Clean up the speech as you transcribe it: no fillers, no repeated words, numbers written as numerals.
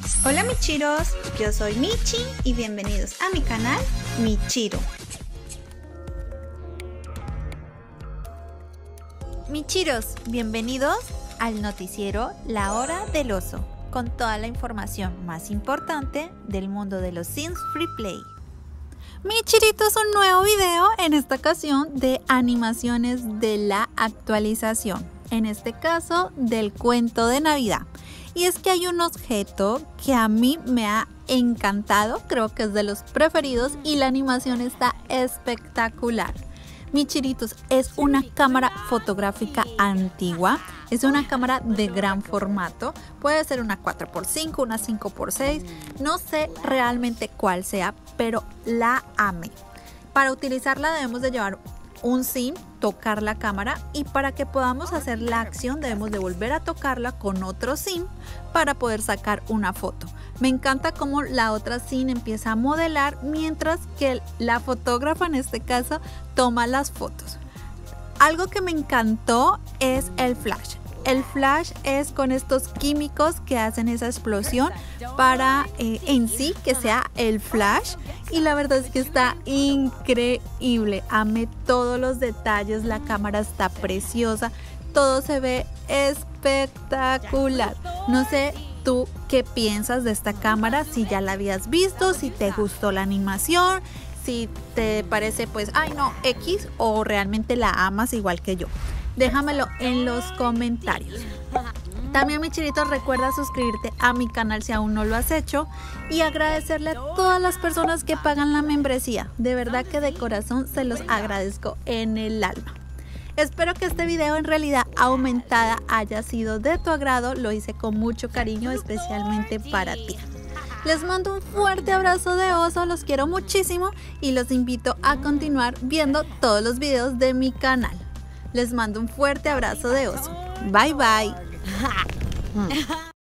Hola Michiros, yo soy Michi y bienvenidos a mi canal Michiro. Michiros, bienvenidos al noticiero La Hora del Oso, con toda la información más importante del mundo de los Sims Free Play. Michiritos, un nuevo video, en esta ocasión de animaciones de la actualización, en este caso del cuento de Navidad. Y es que hay un objeto que a mí me ha encantado, creo que es de los preferidos y la animación está espectacular. Michiritos, es una cámara fotográfica antigua, es una cámara de gran formato, puede ser una 4x5, una 5x6, no sé realmente cuál sea, pero la amé. Para utilizarla debemos de llevar un sim, tocar la cámara, y para que podamos hacer la acción debemos de volver a tocarla con otro sim para poder sacar una foto. Me encanta cómo la otra sim empieza a modelar mientras que la fotógrafa, en este caso, toma las fotos. Algo que me encantó es el flash. El flash es con estos químicos que hacen esa explosión para en sí que sea el flash, y la verdad es que está increíble. Amé todos los detalles, la cámara está preciosa, todo se ve espectacular. No sé tú qué piensas de esta cámara, si ya la habías visto, si te gustó la animación, si te parece pues ay no X, o realmente la amas igual que yo. Déjamelo en los comentarios. También, Michiritos, recuerda suscribirte a mi canal si aún no lo has hecho y agradecerle a todas las personas que pagan la membresía. De verdad que de corazón se los agradezco en el alma. Espero que este video en realidad aumentada haya sido de tu agrado. Lo hice con mucho cariño, especialmente para ti. Les mando un fuerte abrazo de oso, los quiero muchísimo y los invito a continuar viendo todos los videos de mi canal. Les mando un fuerte abrazo de oso. Bye bye.